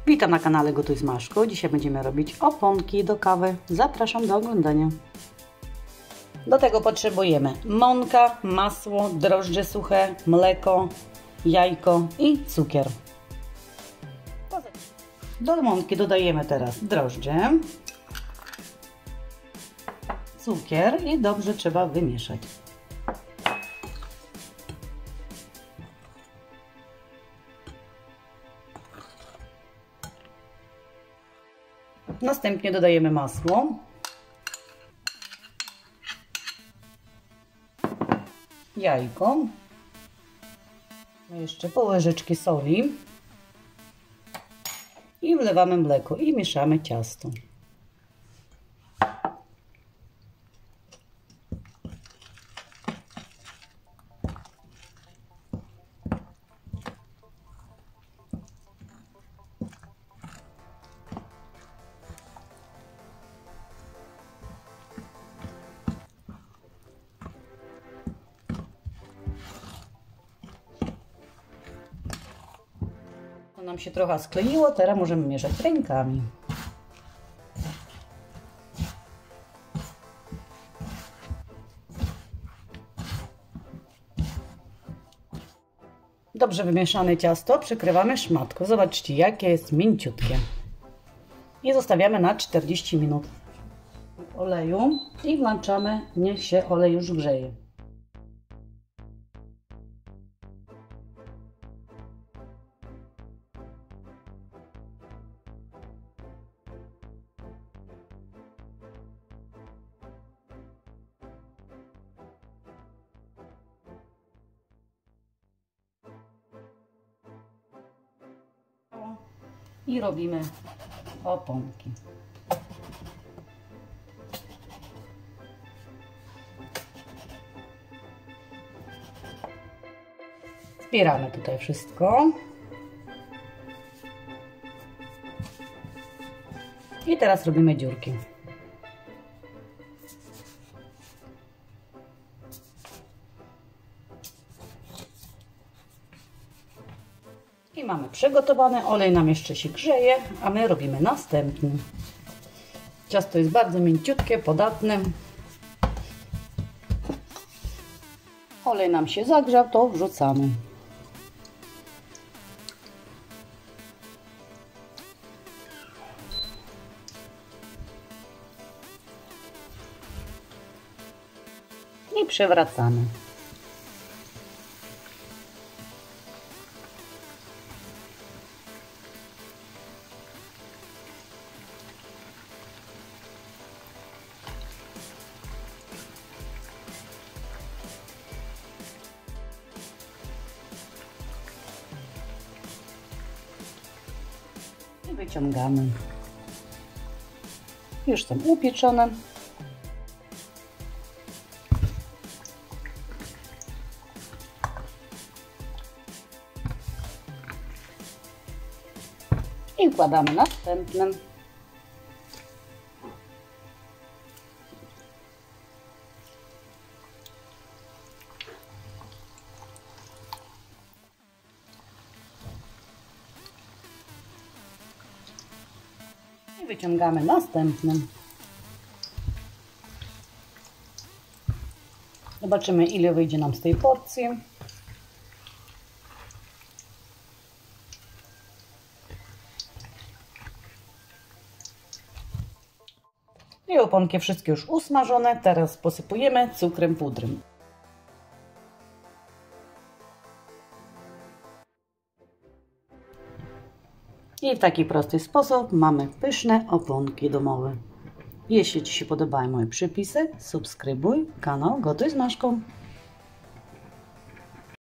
Witam na kanale Gotuj z Maszką. Dzisiaj będziemy robić oponki do kawy. Zapraszam do oglądania. Do tego potrzebujemy mąka, masło, drożdże suche, mleko, jajko i cukier. Do mąki dodajemy teraz drożdże, cukier i dobrze trzeba wymieszać. Następnie dodajemy masło, jajko, jeszcze pół łyżeczki soli i wlewamy mleko i mieszamy ciasto. Nam się trochę skleiło, teraz możemy mieszać rękami. Dobrze wymieszane ciasto przykrywamy szmatką. Zobaczcie, jakie jest mięciutkie. I zostawiamy na 40 minut w oleju i włączamy, niech się olej już grzeje. I robimy oponki. Zbieramy tutaj wszystko. I teraz robimy dziurki. I mamy przygotowane, olej nam jeszcze się grzeje, a my robimy następny. Ciasto jest bardzo mięciutkie, podatne. Olej nam się zagrzał, to wrzucamy. I przewracamy. I wyciągamy. Już są upieczone. I wkładamy następnym. I wyciągamy następnym. Zobaczymy, ile wyjdzie nam z tej porcji. I oponki wszystkie już usmażone. Teraz posypujemy cukrem pudrem. I w taki prosty sposób mamy pyszne oponki domowe. Jeśli Ci się podobają moje przepisy, subskrybuj kanał Gotuj z Maszką.